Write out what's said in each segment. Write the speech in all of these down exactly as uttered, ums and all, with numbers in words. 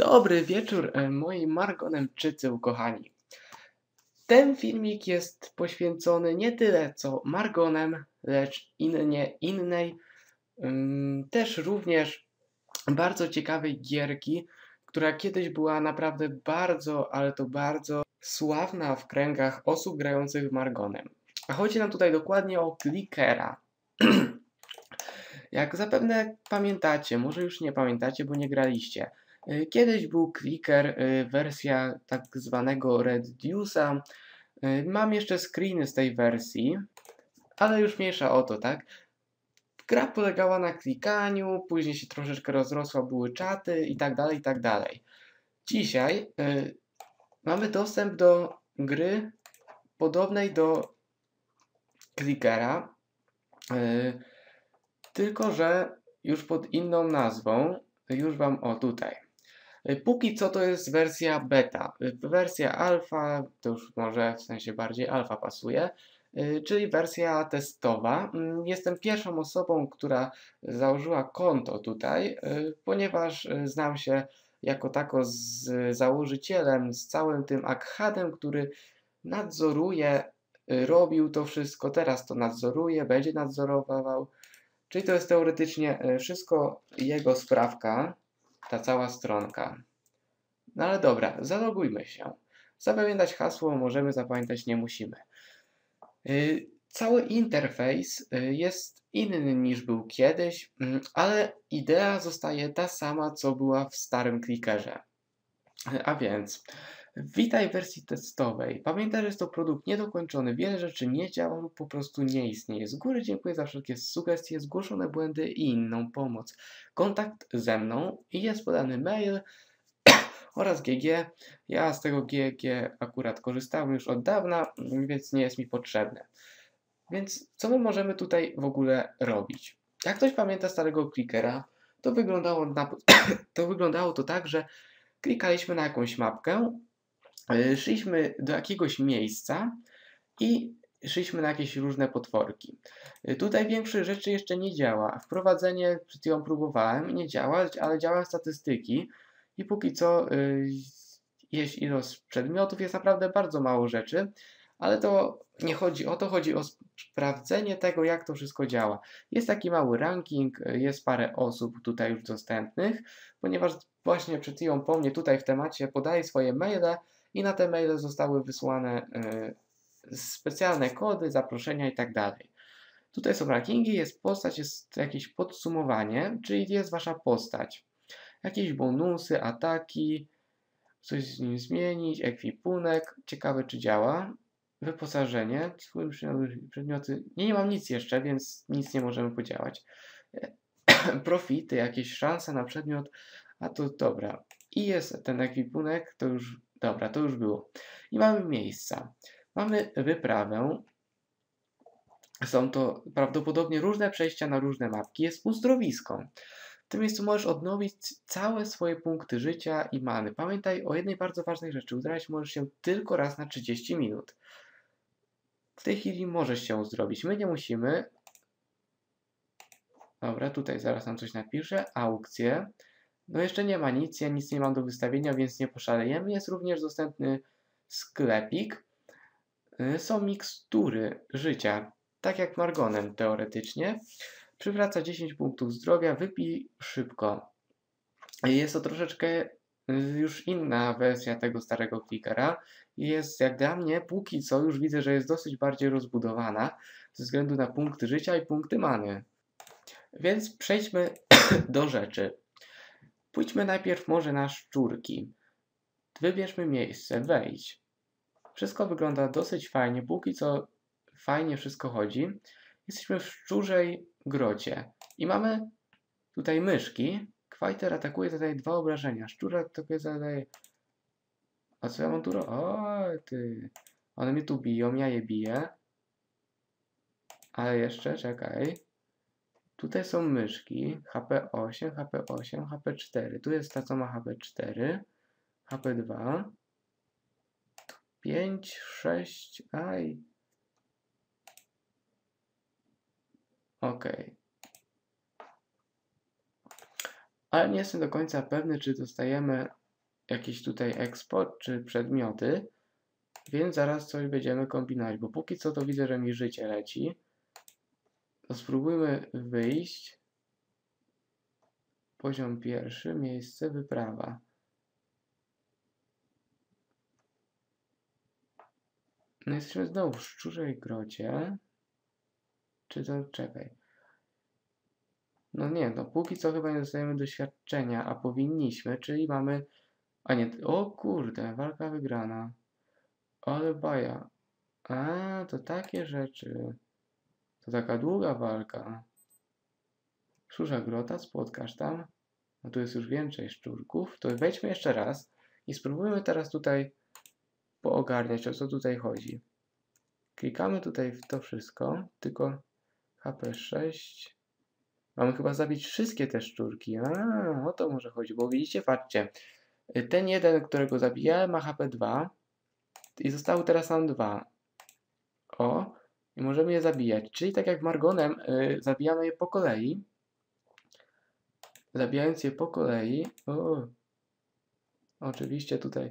Dobry wieczór, e, moi Margonemczycy ukochani. Ten filmik jest poświęcony nie tyle co Margonem, lecz innie, innej, ym, też również bardzo ciekawej gierki, która kiedyś była naprawdę bardzo, ale to bardzo sławna w kręgach osób grających Margonem. A chodzi nam tutaj dokładnie o Clickera. Jak zapewne pamiętacie, może już nie pamiętacie, bo nie graliście. Kiedyś był Clicker, wersja tak zwanego Reduce'a. Mam jeszcze screeny z tej wersji, ale już mniejsza o to, tak? Gra polegała na klikaniu, później się troszeczkę rozrosła, były czaty i tak dalej, i tak dalej. Dzisiaj y, mamy dostęp do gry podobnej do Clickera, y, tylko że już pod inną nazwą, już wam o tutaj. Póki co to jest wersja beta. Wersja alfa, to już może w sensie bardziej alfa pasuje, czyli wersja testowa. Jestem pierwszą osobą, która założyła konto tutaj, ponieważ znam się jako tako z założycielem, z całym tym Akhadem, który nadzoruje, robił to wszystko, teraz to nadzoruje, będzie nadzorował. Czyli to jest teoretycznie wszystko jego sprawka, ta cała stronka. No ale dobra, zalogujmy się. Zapamiętać hasło możemy, zapamiętać nie musimy. Yy, cały interfejs yy, jest inny niż był kiedyś, yy, ale idea zostaje ta sama, co była w starym Clickerze. Yy, a więc, witaj w wersji testowej. Pamiętaj, że jest to produkt niedokończony, wiele rzeczy nie działa lub po prostu nie istnieje. Z góry dziękuję za wszelkie sugestie, zgłoszone błędy i inną pomoc. Kontakt ze mną i jest podany mail oraz G G. Ja z tego G G akurat korzystałem już od dawna, więc nie jest mi potrzebne. Więc co my możemy tutaj w ogóle robić? Jak ktoś pamięta starego Clickera, to wyglądało, na, to wyglądało to tak, że klikaliśmy na jakąś mapkę, szliśmy do jakiegoś miejsca i szliśmy na jakieś różne potworki. Tutaj większość rzeczy jeszcze nie działa. Wprowadzenie, przed chwilą próbowałem, nie działa, ale działają statystyki i póki co yy, jest ilość przedmiotów, jest naprawdę bardzo mało rzeczy, ale to nie chodzi o to, chodzi o sprawdzenie tego, jak to wszystko działa. Jest taki mały ranking, jest parę osób tutaj już dostępnych, ponieważ właśnie przed chwilą po mnie tutaj w temacie podaję swoje maile i na te maile zostały wysłane yy, specjalne kody, zaproszenia i tak dalej. Tutaj są rankingi, jest postać, jest jakieś podsumowanie, czyli jest wasza postać. Jakieś bonusy, ataki, coś z nim zmienić, ekwipunek, ciekawe czy działa. Wyposażenie, przedmioty, nie, nie mam nic jeszcze, więc nic nie możemy podziałać. Profity, jakieś szanse na przedmiot, a to dobra. I jest ten ekwipunek, to już, dobra, to już było. I mamy miejsca. Mamy wyprawę. Są to prawdopodobnie różne przejścia na różne mapki. Jest uzdrowisko. W tym miejscu możesz odnowić całe swoje punkty życia i many. Pamiętaj o jednej bardzo ważnej rzeczy. Uzdrawiać możesz się tylko raz na trzydzieści minut. W tej chwili możesz się uzdrowić. My nie musimy. Dobra, tutaj zaraz nam coś napiszę. Aukcje. No jeszcze nie ma nic. Ja nic nie mam do wystawienia, więc nie poszalejemy. Jest również dostępny sklepik. Są mikstury życia. Tak jak Margonem teoretycznie. Przywraca dziesięć punktów zdrowia, wypij szybko. Jest to troszeczkę już inna wersja tego starego Clickera. Jest jak dla mnie, póki co już widzę, że jest dosyć bardziej rozbudowana ze względu na punkty życia i punkty many. Więc przejdźmy do rzeczy. Pójdźmy najpierw może na szczurki. Wybierzmy miejsce, wejdź. Wszystko wygląda dosyć fajnie, póki co fajnie wszystko chodzi. Jesteśmy w szczurzej grocie i mamy tutaj myszki. Kwajter atakuje, zadaje dwa obrażenia. Szczur atakuje, zadaje... A co ja mam tu robić? O, ty... One mnie tu biją, ja je biję. Ale jeszcze, czekaj. Tutaj są myszki. H P osiem, H P osiem, H P cztery. Tu jest ta, co ma H P cztery. H P dwa. pięć, sześć, aj. Okej. Okay. Ale nie jestem do końca pewny, czy dostajemy jakiś tutaj export czy przedmioty, więc zaraz coś będziemy kombinować, bo póki co to widzę, że mi życie leci. To spróbujmy wyjść. Poziom pierwszy, miejsce, wyprawa. No jesteśmy znowu w Szczurzej Grocie. Czy to... czekaj. No nie, no póki co chyba nie dostajemy doświadczenia, a powinniśmy, czyli mamy... A nie, o kurde, walka wygrana. Ale baja. A, to takie rzeczy. To taka długa walka. Szczurza Grota, spotkasz tam. No tu jest już więcej szczurków. To wejdźmy jeszcze raz i spróbujmy teraz tutaj poogarniać, o co tutaj chodzi. Klikamy tutaj w to wszystko, tylko H P sześć. Mamy chyba zabić wszystkie te szczurki. A, o to może chodzi, bo widzicie, patrzcie. Ten jeden, którego zabijałem, ma H P dwa i zostały teraz nam dwa. O, i możemy je zabijać. Czyli tak jak Margonem, yy, zabijamy je po kolei. Zabijając je po kolei. O, oczywiście tutaj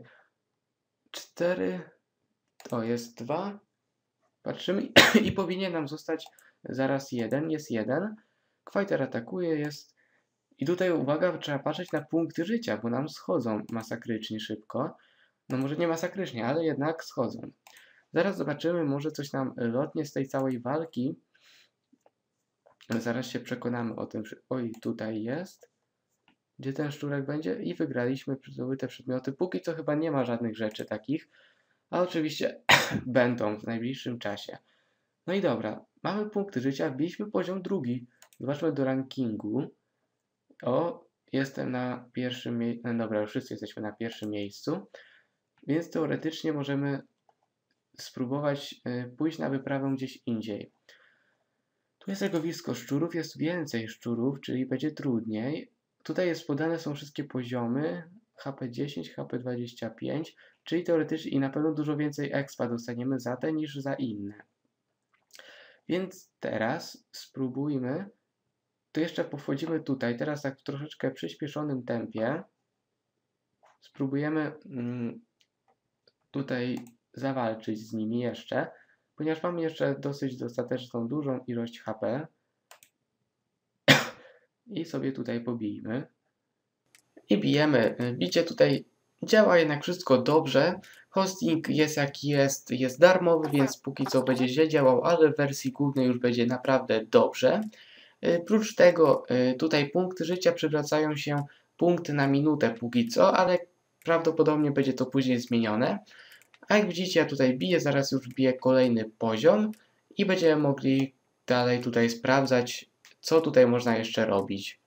cztery. To jest dwa. Patrzymy i powinien nam zostać zaraz jeden. Jest jeden. Kwajter atakuje, jest... I tutaj uwaga, trzeba patrzeć na punkty życia, bo nam schodzą masakrycznie szybko. No może nie masakrycznie, ale jednak schodzą. Zaraz zobaczymy, może coś nam lotnie z tej całej walki. Zaraz się przekonamy o tym. Oj, tutaj jest. Gdzie ten szczurek będzie? I wygraliśmy zdobyte przedmioty. Póki co chyba nie ma żadnych rzeczy takich. A oczywiście będą w najbliższym czasie. No i dobra, mamy punkty życia, wbiliśmy poziom drugi. Zobaczmy do rankingu. O, jestem na pierwszym miejscu. No dobra, już wszyscy jesteśmy na pierwszym miejscu. Więc teoretycznie możemy spróbować y, pójść na wyprawę gdzieś indziej. Tu jest legowisko szczurów, jest więcej szczurów, czyli będzie trudniej. Tutaj jest podane są wszystkie poziomy. H P dziesięć, H P dwadzieścia pięć, czyli teoretycznie i na pewno dużo więcej expa dostaniemy za te niż za inne. Więc teraz spróbujmy. To jeszcze powchodzimy tutaj, teraz tak w troszeczkę przyspieszonym tempie. Spróbujemy mm, tutaj zawalczyć z nimi jeszcze, ponieważ mamy jeszcze dosyć dostateczną, dużą ilość H P. I sobie tutaj pobijmy. I bijemy. Bicie tutaj działa jednak wszystko dobrze. Hosting jest jaki jest, jest darmowy, więc póki co będzie źle działał, ale w wersji głównej już będzie naprawdę dobrze. Prócz tego tutaj punkty życia przywracają się punkty na minutę póki co, ale prawdopodobnie będzie to później zmienione. A jak widzicie, ja tutaj biję, zaraz już biję kolejny poziom i będziemy mogli dalej tutaj sprawdzać, co tutaj można jeszcze robić.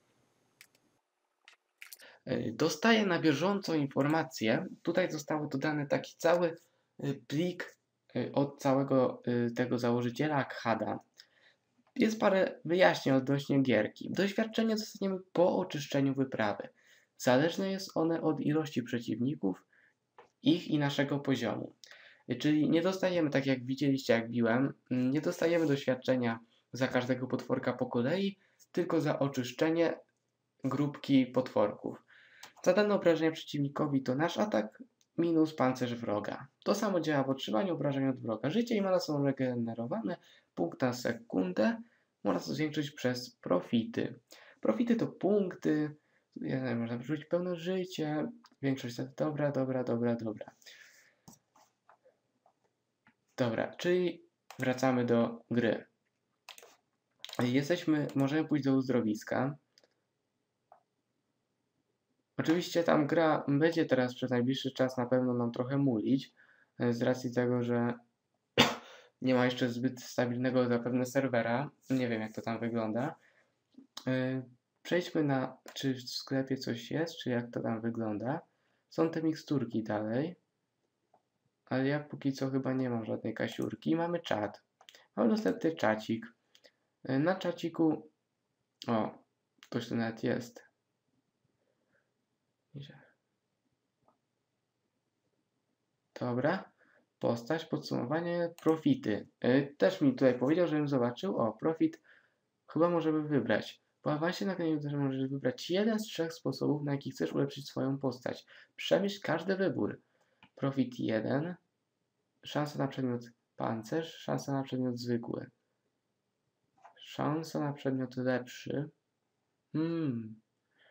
Dostaję na bieżąco informacje. Tutaj został dodany taki cały plik od całego tego założyciela Khada. Jest parę wyjaśnień odnośnie gierki. Doświadczenie dostaniemy po oczyszczeniu wyprawy. Zależne jest one od ilości przeciwników, ich i naszego poziomu. Czyli nie dostajemy, tak jak widzieliście, jak biłem, nie dostajemy doświadczenia za każdego potworka po kolei, tylko za oczyszczenie grupki potworków. Zadane obrażenia przeciwnikowi to nasz atak minus pancerz wroga. To samo działa w otrzymaniu obrażeń od wroga. Życie i mana są regenerowane, punkt na sekundę. Można to zwiększyć przez profity. Profity to punkty, można wyrzucić pełne życie, większość to dobra, dobra, dobra, dobra. Dobra, czyli wracamy do gry. Jesteśmy, możemy pójść do uzdrowiska. Oczywiście tam gra będzie teraz przez najbliższy czas na pewno nam trochę mulić, z racji tego, że nie ma jeszcze zbyt stabilnego zapewne serwera. Nie wiem, jak to tam wygląda. Przejdźmy na, czy w sklepie coś jest, czy jak to tam wygląda. Są te miksturki dalej, ale ja póki co chyba nie mam żadnej kasiurki. Mamy czat. Mamy dostępny czacik. Na czaciku, o, ktoś tu nawet jest. Dobra. Postać, podsumowanie, profity. Yy, też mi tutaj powiedział, żebym zobaczył. O, profit chyba możemy wybrać. Po awansie na kanale możesz wybrać jeden z trzech sposobów, na jaki chcesz ulepszyć swoją postać. Przemyśl każdy wybór. Profit jeden, szansa na przedmiot pancerz, szansa na przedmiot zwykły. Szansa na przedmiot lepszy. Hmm.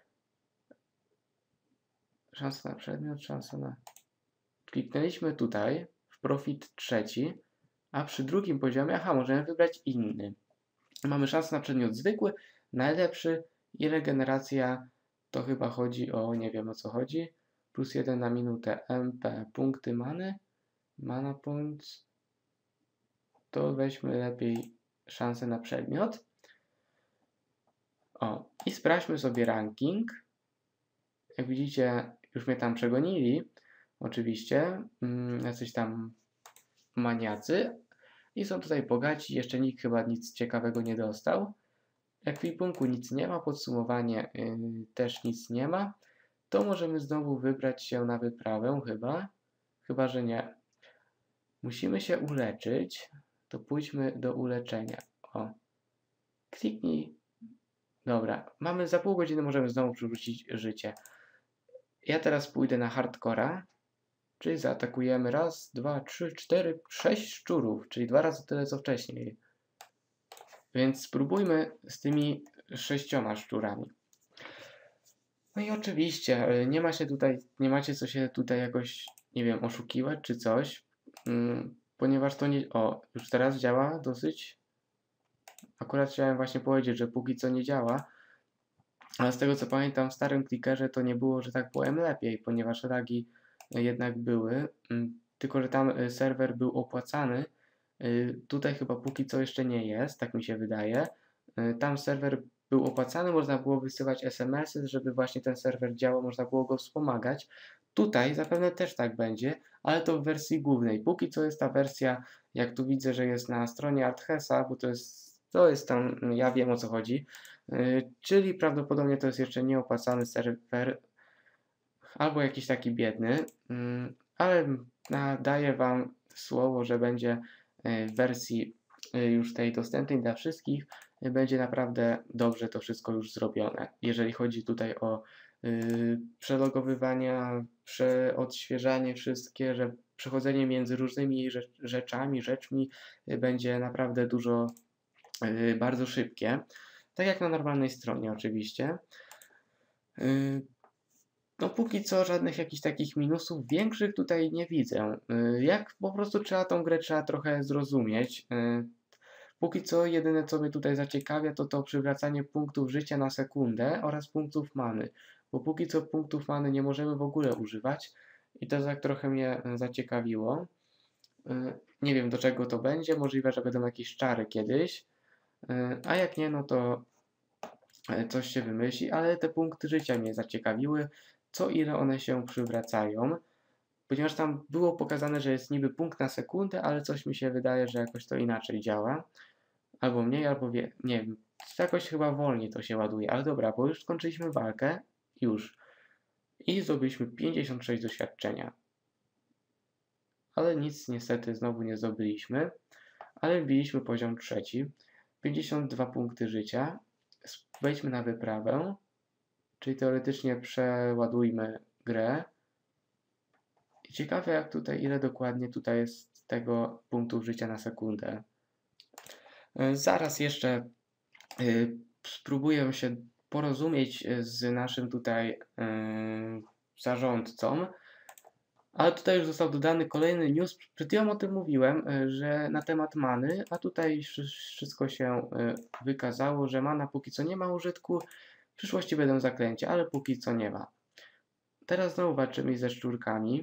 Szansa na przedmiot, szansa na... Kliknęliśmy tutaj w profit trzeci, a przy drugim poziomie, aha, możemy wybrać inny. Mamy szansę na przedmiot zwykły, najlepszy i regeneracja, to chyba chodzi o, nie wiem o co chodzi, plus jeden na minutę M P, punkty many, mana points, to weźmy lepiej szansę na przedmiot. O, i sprawdźmy sobie ranking. Jak widzicie, już mnie tam przegonili, oczywiście, mm, jacyś tam maniacy i są tutaj bogaci, jeszcze nikt chyba nic ciekawego nie dostał. Ekwipunku nic nie ma, podsumowanie yy, też nic nie ma, to możemy znowu wybrać się na wyprawę chyba, chyba że nie. Musimy się uleczyć, to pójdźmy do uleczenia. O, kliknij. Dobra, mamy za pół godziny, możemy znowu przywrócić życie. Ja teraz pójdę na hardcora, czyli zaatakujemy raz, dwa, trzy, cztery, sześć szczurów, czyli dwa razy tyle co wcześniej. Więc spróbujmy z tymi sześcioma szczurami. No i oczywiście nie ma się tutaj, nie macie co się tutaj jakoś, nie wiem, oszukiwać czy coś, mm, ponieważ to nie... O, już teraz działa dosyć. Akurat chciałem właśnie powiedzieć, że póki co nie działa, ale z tego co pamiętam w starym clickerze to nie było, że tak powiem, lepiej, ponieważ lagi jednak były, tylko że tam serwer był opłacany. Tutaj chyba póki co jeszcze nie jest, tak mi się wydaje. Tam serwer był opłacany, można było wysyłać es em esy, żeby właśnie ten serwer działał, można było go wspomagać. Tutaj zapewne też tak będzie, ale to w wersji głównej. Póki co jest ta wersja, jak tu widzę, że jest na stronie Arthesa, bo to jest, to jest tam, ja wiem o co chodzi, yy, czyli prawdopodobnie to jest jeszcze nieopłacany serwer, albo jakiś taki biedny, yy, ale daję Wam słowo, że będzie w wersji już tej dostępnej dla wszystkich, będzie naprawdę dobrze to wszystko już zrobione. Jeżeli chodzi tutaj o yy, przelogowywania, przeodświeżanie wszystkie, że przechodzenie między różnymi rzeczami, rzeczmi yy, będzie naprawdę dużo, yy, bardzo szybkie. Tak jak na normalnej stronie oczywiście. Yy, No póki co żadnych jakichś takich minusów większych tutaj nie widzę. Jak po prostu trzeba tą grę trzeba trochę zrozumieć. Póki co jedyne co mnie tutaj zaciekawia to to przywracanie punktów życia na sekundę oraz punktów many. Bo póki co punktów many nie możemy w ogóle używać i to tak trochę mnie zaciekawiło. Nie wiem do czego to będzie, możliwe, że będą jakieś czary kiedyś. A jak nie, no to coś się wymyśli, ale te punkty życia mnie zaciekawiły. Co ile one się przywracają, ponieważ tam było pokazane, że jest niby punkt na sekundę, ale coś mi się wydaje, że jakoś to inaczej działa. Albo mniej, albo wie, nie wiem, jakoś chyba wolniej to się ładuje, ale dobra, bo już skończyliśmy walkę, już. I zdobyliśmy pięćdziesiąt sześć doświadczenia. Ale nic niestety znowu nie zdobyliśmy, ale wbiliśmy poziom trzeci, pięćdziesiąt dwa punkty życia. Wejdźmy na wyprawę. Czyli teoretycznie przeładujmy grę. I ciekawe jak tutaj, ile dokładnie tutaj jest tego punktów życia na sekundę. Zaraz jeszcze y, spróbuję się porozumieć z naszym tutaj y, zarządcą. Ale tutaj już został dodany kolejny news. Przed chwilą o tym mówiłem, że na temat many, a tutaj wszystko się wykazało, że mana póki co nie ma użytku. W przyszłości będą zaklęcia, ale póki co nie ma. Teraz znowu walczymy ze szczurkami.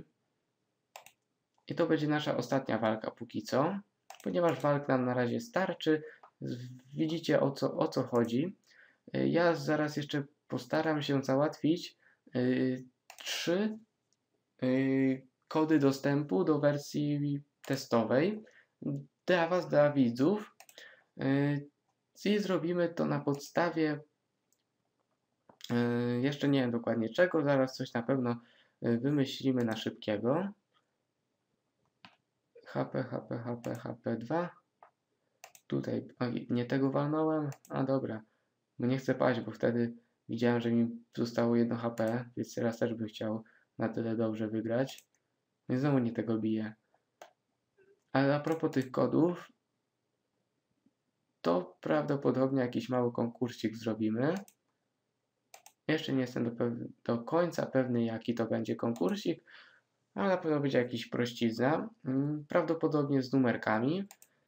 I to będzie nasza ostatnia walka póki co. Ponieważ walk nam na razie starczy. Widzicie o co, o co chodzi. Ja zaraz jeszcze postaram się załatwić yy, trzy yy, kody dostępu do wersji testowej. Dla Was, dla widzów. Yy, I zrobimy to na podstawie Yy, jeszcze nie wiem dokładnie czego, zaraz coś na pewno wymyślimy na szybkiego. H P, H P, H P, H P dwa. Tutaj, a nie tego walnąłem, a dobra. Bo nie chcę paść, bo wtedy widziałem, że mi zostało jedno H P, więc teraz też bym chciał na tyle dobrze wygrać. No i znowu nie tego bije. Ale a propos tych kodów, to prawdopodobnie jakiś mały konkursik zrobimy. Jeszcze nie jestem do, do końca pewny, jaki to będzie konkursik, ale na pewno będzie jakiś prościzna. Prawdopodobnie z numerkami.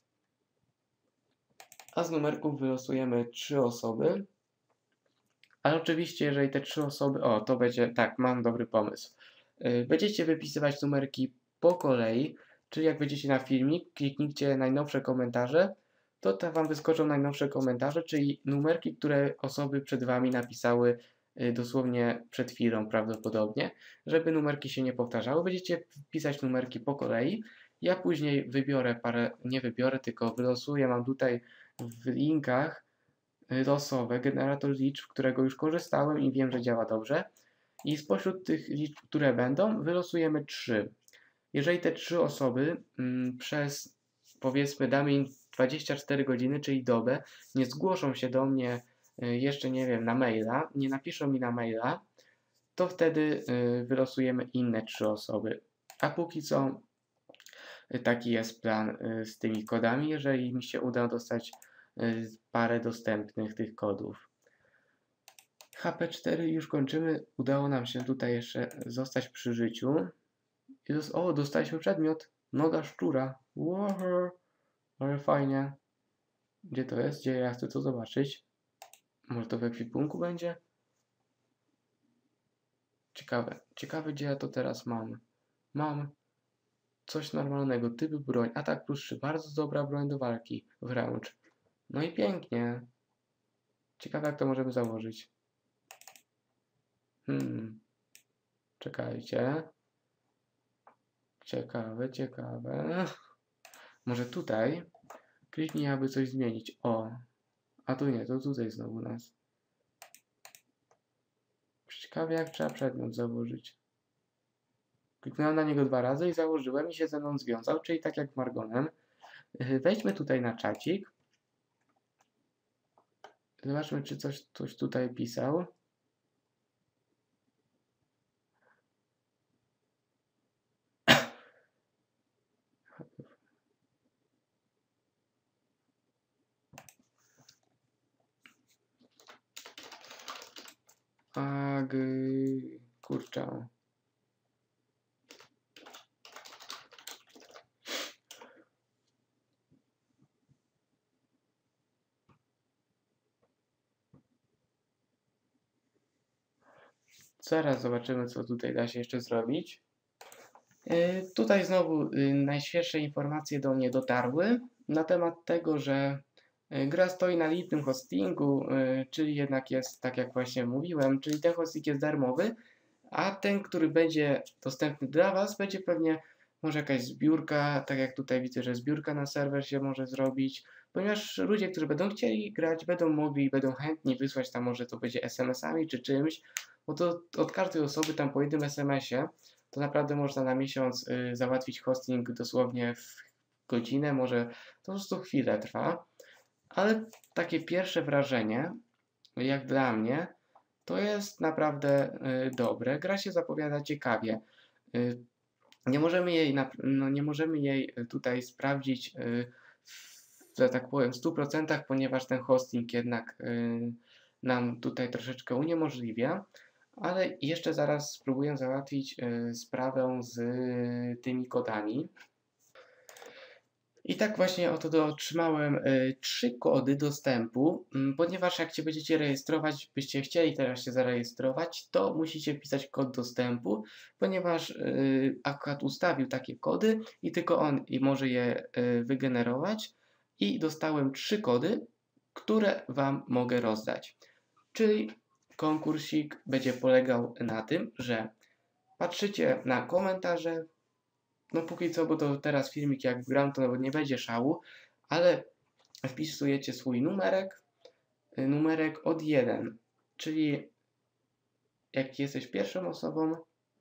A z numerków wylosujemy trzy osoby. Ale oczywiście, jeżeli te trzy osoby... O, to będzie... Tak, mam dobry pomysł. Będziecie wypisywać numerki po kolei, czyli jak wejdziecie na filmik, kliknijcie najnowsze komentarze, to tam wam wyskoczą najnowsze komentarze, czyli numerki, które osoby przed wami napisały dosłownie przed chwilą prawdopodobnie, żeby numerki się nie powtarzały. Będziecie wpisać numerki po kolei. Ja później wybiorę parę, nie wybiorę, tylko wylosuję, mam tutaj w linkach losowe generator liczb, którego już korzystałem i wiem, że działa dobrze. I spośród tych liczb, które będą, wylosujemy trzy. Jeżeli te trzy osoby mm, przez, powiedzmy, damy im dwadzieścia cztery godziny, czyli dobę, nie zgłoszą się do mnie y, jeszcze, nie wiem, na maila, nie napiszą mi na maila, to wtedy y, wylosujemy inne trzy osoby. A póki co y, taki jest plan y, z tymi kodami, jeżeli mi się uda dostać y, parę dostępnych tych kodów. H P cztery już kończymy. Udało nam się tutaj jeszcze zostać przy życiu. I dos o, dostaliśmy przedmiot. Noga szczura. Wow, ale fajnie. Gdzie to jest? Gdzie ja chcę to zobaczyć? Może to w ekwipunku będzie? Ciekawe. Ciekawe, gdzie ja to teraz mam. Mam coś normalnego. Typ broń. Atak plus trzy. Bardzo dobra broń do walki. Wręcz. No i pięknie. Ciekawe, jak to możemy założyć. Hmm. Czekajcie. Ciekawe, ciekawe. Może tutaj kliknij, aby coś zmienić. O, a tu nie, to tutaj znowu nas. Ciekawe, jak trzeba przedmiot założyć. Kliknąłem na niego dwa razy i założyłem i się ze mną związał, czyli tak jak Margonem. Wejdźmy tutaj na czacik. Zobaczmy, czy coś, coś tutaj pisał. Ag... Kurczę. Zaraz zobaczymy, co tutaj da się jeszcze zrobić. Yy, tutaj znowu yy, najświeższe informacje do mnie dotarły na temat tego, że yy, gra stoi na lipnym hostingu, yy, czyli jednak jest, tak jak właśnie mówiłem, czyli ten hosting jest darmowy, a ten, który będzie dostępny dla Was, będzie pewnie może jakaś zbiórka, tak jak tutaj widzę, że zbiórka na serwer się może zrobić, ponieważ ludzie, którzy będą chcieli grać, będą mogli, będą chętni wysłać tam, może to będzie es em esami czy czymś, bo to od każdej osoby tam po jednym es em esie to naprawdę można na miesiąc y, załatwić hosting dosłownie w godzinę, może to po prostu chwilę trwa, ale takie pierwsze wrażenie, jak dla mnie, to jest naprawdę y, dobre. Gra się zapowiada ciekawie. Y, nie możemy jej, no, nie możemy jej tutaj sprawdzić, y, w, że tak powiem, w stu procentach, ponieważ ten hosting jednak y, nam tutaj troszeczkę uniemożliwia. Ale jeszcze zaraz spróbuję załatwić y, sprawę z y, tymi kodami. I tak właśnie oto otrzymałem y, trzy kody dostępu, y, ponieważ jak się będziecie rejestrować, byście chcieli teraz się zarejestrować, to musicie wpisać kod dostępu, ponieważ y, akurat ustawił takie kody i tylko on i może je y, wygenerować. I dostałem trzy kody, które Wam mogę rozdać. Czyli konkursik będzie polegał na tym, że patrzycie na komentarze. No póki co, bo to teraz filmik jak gram, to nawet nie będzie szału, ale wpisujecie swój numerek, numerek od jeden, czyli jak jesteś pierwszą osobą,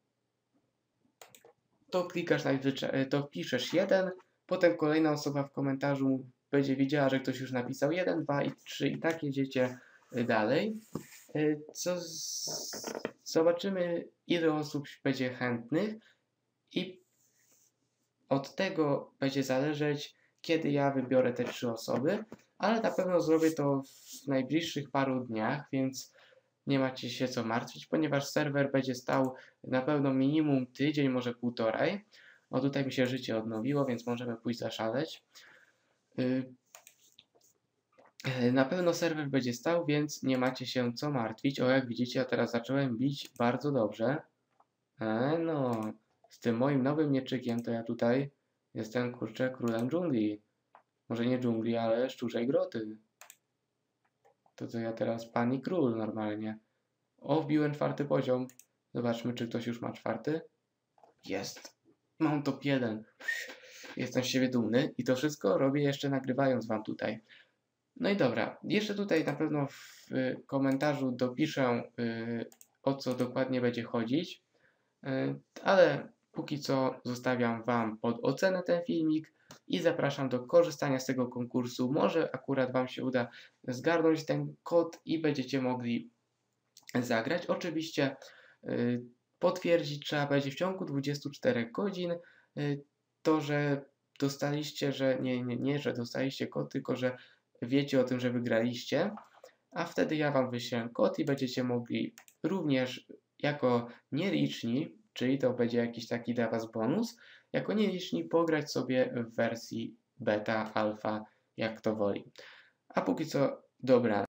to klikasz najzwyczaj, to wpiszesz jeden, potem kolejna osoba w komentarzu będzie widziała, że ktoś już napisał jeden, dwa i trzy i tak jedziecie dalej. Co z... Zobaczymy, ile osób będzie chętnych i od tego będzie zależeć, kiedy ja wybiorę te trzy osoby, ale na pewno zrobię to w najbliższych paru dniach, więc nie macie się co martwić, ponieważ serwer będzie stał na pewno minimum tydzień, może półtorej. O, tutaj mi się życie odnowiło, więc możemy pójść zaszaleć. Na pewno serwer będzie stał, więc nie macie się co martwić. O, jak widzicie, ja teraz zacząłem bić bardzo dobrze. E, no, z tym moim nowym mieczykiem to ja tutaj jestem, kurczę, królem dżungli. Może nie dżungli, ale szczurzej groty. To co ja teraz pan i król normalnie. O, wbiłem czwarty poziom. Zobaczmy, czy ktoś już ma czwarty. Jest. Mam top jeden. Jestem z siebie dumny i to wszystko robię jeszcze nagrywając wam tutaj. No i dobra, jeszcze tutaj na pewno w komentarzu dopiszę, o co dokładnie będzie chodzić, ale póki co zostawiam wam pod ocenę ten filmik i zapraszam do korzystania z tego konkursu. Może akurat wam się uda zgarnąć ten kod i będziecie mogli zagrać. Oczywiście potwierdzić trzeba będzie w ciągu dwudziestu czterech godzin to, że dostaliście, że nie, nie, nie, że dostaliście kod, tylko że wiecie o tym, że wygraliście, a wtedy ja wam wyślę kod i będziecie mogli również jako nieliczni, czyli to będzie jakiś taki dla was bonus, jako nieliczni pograć sobie w wersji beta, alfa, jak to woli. A póki co, dobra.